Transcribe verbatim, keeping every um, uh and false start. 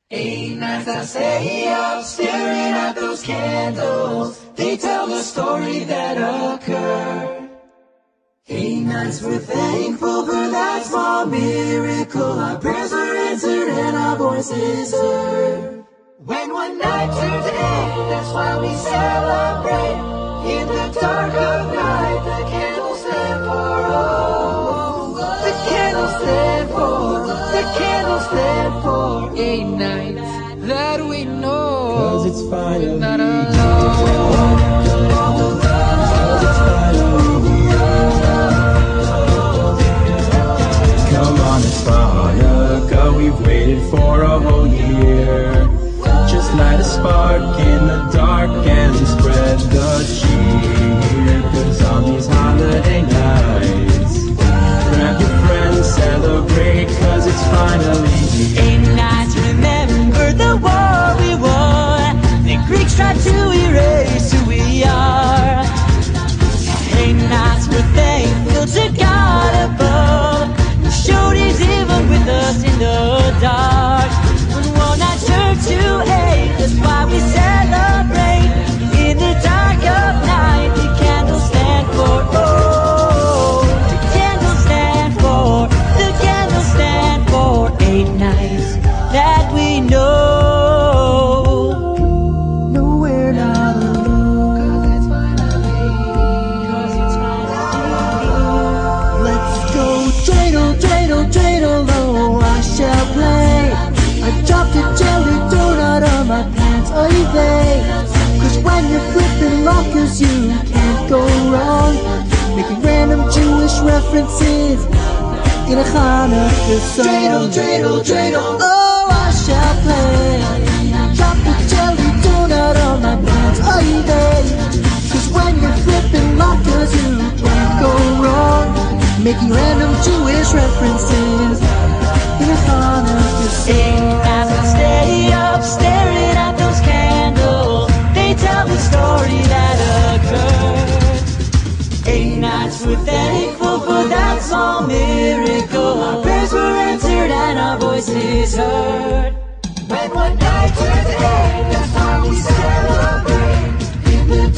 Eight nights I stay up, staring at those candles. They tell the story that occurred. Eight nights we're thankful for that small miracle. Our prayers were answered and our voices heard. When one night turns eight, that's why we celebrate. In the dark of night, the candles stand for. Oh, the candles stand for. The candles stand for. Eight nights that we know. 'Cause it's finally not alone. Come on, it's Hanukkah, we've waited for a whole year. Just light a spark in the dark and spread the cheer. 'Cause on these holiday nights, grab your friends, celebrate, 'cause it's finally here. Eight nights, remember the war we won. The Greeks tried to erase who we are. Eight nights, we're thankful to God above, who showed He's even with us in the dark. When one night turned to eight, that's why we celebrate. In the dark of night, the candles stand for. Oh, the candles stand for. The candles stand for. Eight nights that we know. No, we're not alone. 'Cause it's finally. 'Cause it's finally. Let's go dreidel, dreidel, dreidel, oh, I shall play. I dropped a jelly donut on my pants, oh they. 'Cause when you're flipping lockers you can't go wrong, making random Jewish references in a Hanukkah song. Dreidel, dreidel, dreidel. Oh, I shall play. Drop a jelly donut on my pants, oh they. 'Cause when you're flipping lockers you can't go wrong, making random Jewish references in a Hanukkah song. Eight nights I stay up, staring at those candles. They tell the story that occurred. Eight nights we're thankful for that small miracle. Our prayers were answered and our voices heard. When one night turns eight, that's why we celebrate. In the